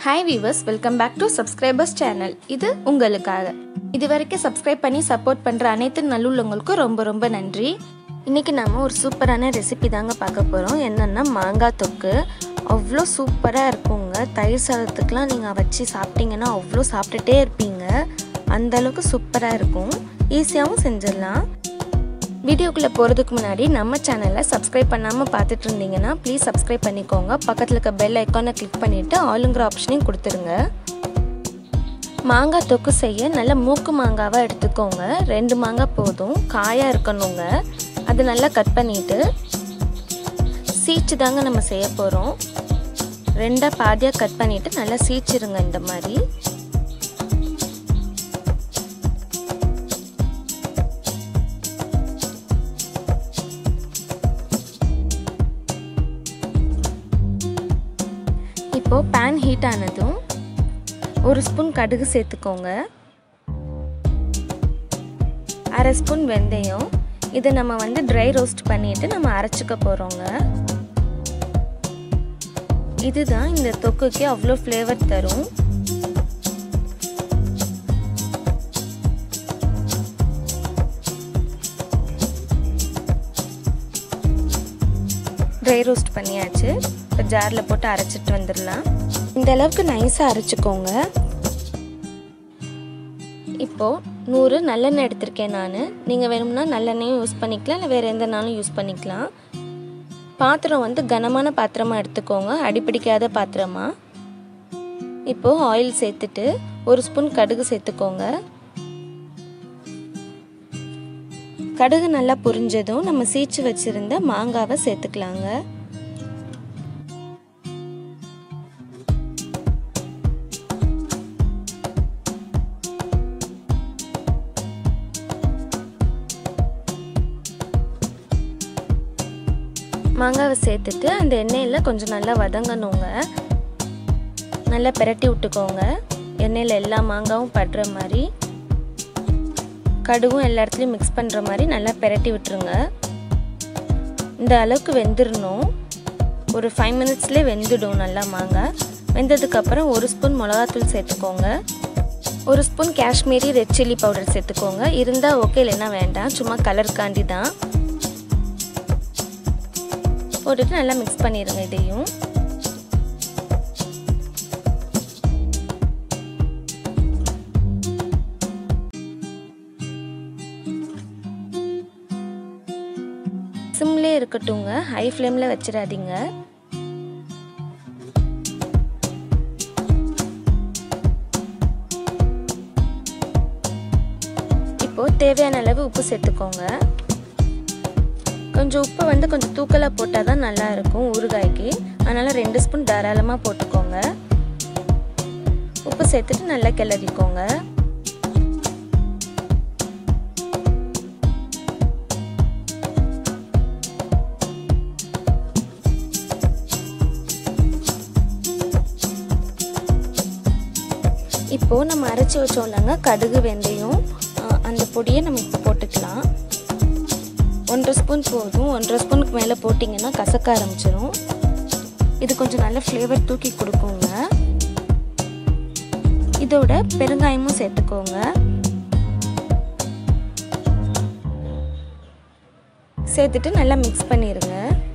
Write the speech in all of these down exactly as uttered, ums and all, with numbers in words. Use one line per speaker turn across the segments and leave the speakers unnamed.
Hi viewers, welcome back to subscribers channel. இது உங்களுக்காக. இதுவரைக்கும் subscribe பண்ணி support பண்ற அனைத்து நல்லுள்ளவங்களுக்கு ரொம்ப ரொம்ப நன்றி. இன்னைக்கு நாம ஒரு சூப்பரான ரெசிபி தாங்க பார்க்க போறோம். என்னன்னா மாங்காய் தொக்கு. அவ்ளோ சூப்பரா இருக்குங்க. தயிர் சாதத்துக்குலாம் நீங்க வச்சு சாப்பிட்டீங்கன்னா அவ்ளோ சாப்பிட்டுட்டே இருப்பீங்க. அந்த அளவுக்கு சூப்பரா இருக்கும். ஈஸியாவும் செஞ்சிடலாம். வீடியோக்குள்ள போறதுக்கு முன்னாடி நம்ம சேனலை சப்ஸ்கிரைப் பண்ணாம பார்த்துட்டு இருந்தீங்கன்னா ப்ளீஸ் சப்ஸ்கிரைப் பண்ணிக்கோங்க. பக்கத்துல இருக்க பெல் ஐகானை கிளிக் பண்ணிட்டு ஆல்ங்கிற ஆப்ஷனையும் கொடுத்துருங்க. மாங்காய் தொக்கு செய்ய நல்ல மூக்கு மாங்காவை எடுத்துக்கோங்க. ரெண்டு மாங்காய் போதும். காயா இருக்கணுங்க. அது நல்லா கட் பண்ணிட்டு சீச்சு தாங்க நம்ம செய்ய போறோம். ரெண்டா பாதியா கட் பண்ணிட்டு நல்லா சீச்சிருங்க இந்த மாதிரி. இப்போ pan ஹீட் ஆனதும் ஒரு ஸ்பூன் கடுகு சேர்த்துக்கோங்க. அரை ஸ்பூன் வெந்தயம். இதை நம்ம வந்து ட்ரை ரோஸ்ட் பண்ணிட்டு நம்ம அரைச்சுக்க போறோங்க. இதுதான் இந்த தொக்குக்கு அவ்வளோ ஃப்ளேவர் தரும். ட்ரை ரோஸ்ட் பண்ணியாச்சு. இப்போ ஜாரில் போட்டு அரைச்சிட்டு வந்துடலாம். இந்த அளவுக்கு நைஸாக அரைச்சிக்கோங்க. இப்போது நூறு நல்லெண்ணெய் எடுத்திருக்கேன் நான். நீங்கள் வேணும்னா நல்லெண்ணெயும் யூஸ் பண்ணிக்கலாம், இல்லை வேறு எந்த நாளும் யூஸ் பண்ணிக்கலாம். பாத்திரம் வந்து கனமான பாத்திரமாக எடுத்துக்கோங்க, அடிப்பிடிக்காத பாத்திரமா. இப்போது ஆயில் சேர்த்துட்டு ஒரு ஸ்பூன் கடுகு சேர்த்துக்கோங்க. கடுகு நல்லா பொரிஞ்சதும் நம்ம சீச்சு வச்சிருந்த மாங்காவை சேர்த்துக்கலாங்க. மாங்காவை சேர்த்துட்டு அந்த எண்ணெயில் கொஞ்சம் நல்லா வதங்கணுங்க. நல்லா பிரட்டி விட்டுக்கோங்க. எண்ணெயில் எல்லா மாங்காவும் படுற மாதிரி, கடுகும் எல்லா இடத்துலையும் மிக்ஸ் பண்ணுற மாதிரி நல்லா பிரட்டி விட்டுருங்க. இந்த அளவுக்கு வெந்துடணும். ஒரு ஃபைவ் மினிட்ஸ்லேயே வெந்துடும் நல்லா மாங்காய். வெந்ததுக்கப்புறம் ஒரு ஸ்பூன் மிளகாத்தூள் சேர்த்துக்கோங்க. ஒரு spoon Kashmiri red chilli powder சேர்த்துக்கோங்க. இருந்தால் ஓகே, இல்லைன்னா வேண்டாம், சும்மா கலருக்காண்டி தான். போட்டுட்டு நல்லா மிக்ஸ் பண்ணிடுங்க. இதையும் சிம்லே இருக்கட்டுங்க, ஹை ஃப்ளேமில் வச்சிடாதீங்க. இப்போ தேவையான அளவு உப்பு சேர்த்துக்கோங்க. கொஞ்சம் உப்பு வந்து கொஞ்சம் தூக்கலாக போட்டால் தான் நல்லா இருக்கும் ஊறுகாய்க்கு. அதனால் ரெண்டு ஸ்பூன் தாராளமாக போட்டுக்கோங்க. உப்பு சேர்த்துட்டு நல்லா கிளறிக்கோங்க. இப்போது நம்ம அரைச்சி வச்சோம்லங்க கடுகு வெந்தயம், அந்த பொடியை நம்ம இப்போ போட்டுக்கலாம். ஒன்றரை ஸ்பூன் போதும். ஒன்றரை ஸ்பூனுக்கு மேலே போட்டிங்கன்னா கசக்க ஆரம்பிச்சிடும். இது கொஞ்சம் நல்ல ஃப்ளேவர் தூக்கி கொடுக்குங்க. இதோட பெருங்காயமும் சேர்த்துக்கோங்க. சேர்த்துட்டு நல்லா மிக்ஸ் பண்ணிடுங்க.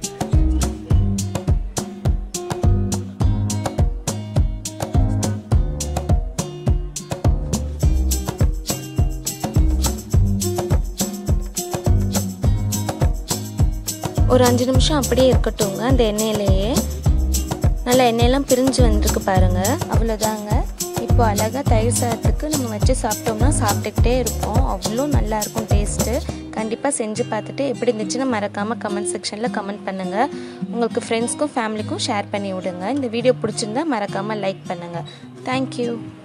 ஒரு அஞ்சு நிமிஷம் அப்படியே இருக்கட்டுங்க. அந்த எண்ணெயிலேயே நல்லா எண்ணெயெல்லாம் பிரிஞ்சு வந்துருக்கு பாருங்கள். அவ்வளோதாங்க. இப்போ அழகாக தயிர் சாதத்துக்கு நம்ம வச்சு சாப்பிட்டோம்னா சாப்பிட்டுக்கிட்டே இருப்போம். அவ்வளோ நல்லாயிருக்கும் டேஸ்ட்டு. கண்டிப்பாக செஞ்சு பார்த்துட்டு எப்படி இருந்துச்சுன்னா மறக்காமல் கமெண்ட் செக்ஷனில் கமெண்ட் பண்ணுங்கள். உங்களுக்கு ஃப்ரெண்ட்ஸ்க்கும் ஃபேமிலிக்கும் ஷேர் பண்ணி விடுங்க. இந்த வீடியோ பிடிச்சிருந்தா மறக்காமல் லைக் பண்ணுங்கள். தேங்க்யூ.